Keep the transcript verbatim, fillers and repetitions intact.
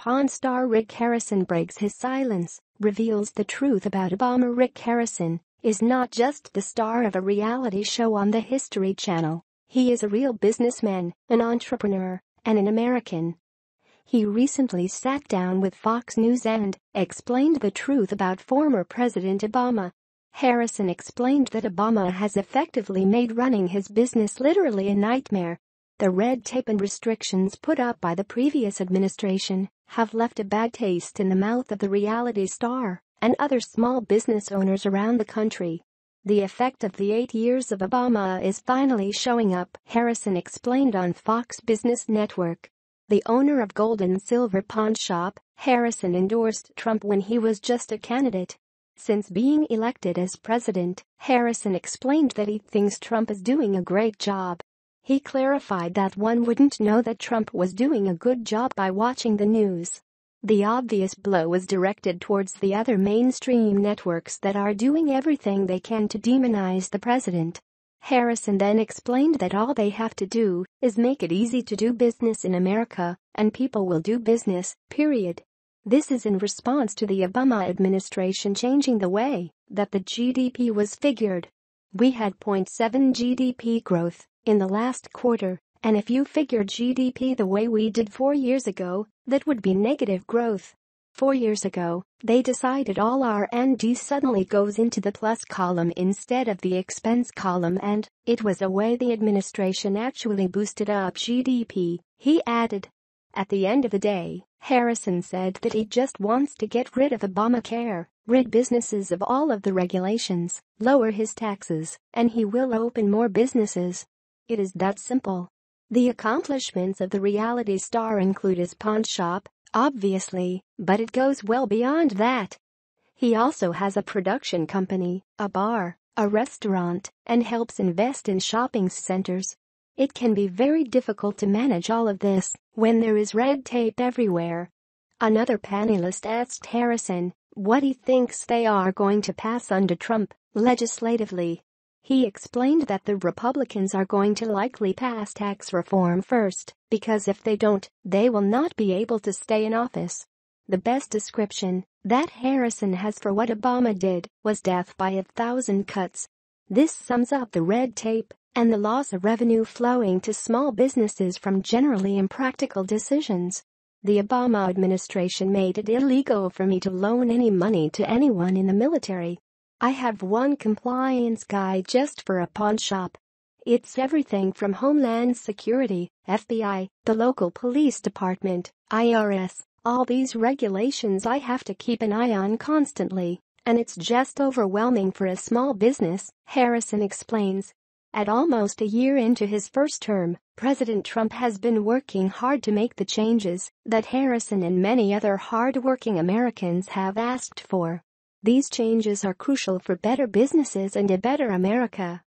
Pawn star Rick Harrison breaks his silence, reveals the truth about Obama. Rick Harrison is not just the star of a reality show on the History Channel. He is a real businessman, an entrepreneur, and an American. He recently sat down with Fox News and explained the truth about former President Obama. Harrison explained that Obama has effectively made running his business literally a nightmare. The red tape and restrictions put up by the previous administration have left a bad taste in the mouth of the reality star and other small business owners around the country. The effect of the eight years of Obama is finally showing up, Harrison explained on Fox Business Network. The owner of Gold and Silver Pawn Shop, Harrison endorsed Trump when he was just a candidate. Since being elected as president, Harrison explained that he thinks Trump is doing a great job. He clarified that one wouldn't know that Trump was doing a good job by watching the news. The obvious blow was directed towards the other mainstream networks that are doing everything they can to demonize the president. Harrison then explained that all they have to do is make it easy to do business in America, and people will do business, period. This is in response to the Obama administration changing the way that the G D P was figured. We had zero point seven G D P growth in the last quarter, and if you figure G D P the way we did four years ago, that would be negative growth. Four years ago, they decided all R and D suddenly goes into the plus column instead of the expense column, and it was a way the administration actually boosted up G D P, he added. At the end of the day, Harrison said that he just wants to get rid of Obamacare, rid businesses of all of the regulations, lower his taxes, and he will open more businesses. It is that simple. The accomplishments of the reality star include his pawn shop, obviously, but it goes well beyond that. He also has a production company, a bar, a restaurant, and helps invest in shopping centers. It can be very difficult to manage all of this when there is red tape everywhere. Another panelist asked Harrison what he thinks they are going to pass under Trump legislatively. He explained that the Republicans are going to likely pass tax reform first, because if they don't, they will not be able to stay in office. The best description that Harrison has for what Obama did was death by a thousand cuts. This sums up the red tape and the loss of revenue flowing to small businesses from generally impractical decisions. The Obama administration made it illegal for me to loan any money to anyone in the military. I have one compliance guide just for a pawn shop. It's everything from Homeland Security, F B I, the local police department, I R S, all these regulations I have to keep an eye on constantly, and it's just overwhelming for a small business, Harrison explains. At almost a year into his first term, President Trump has been working hard to make the changes that Harrison and many other hard-working Americans have asked for. These changes are crucial for better businesses and a better America.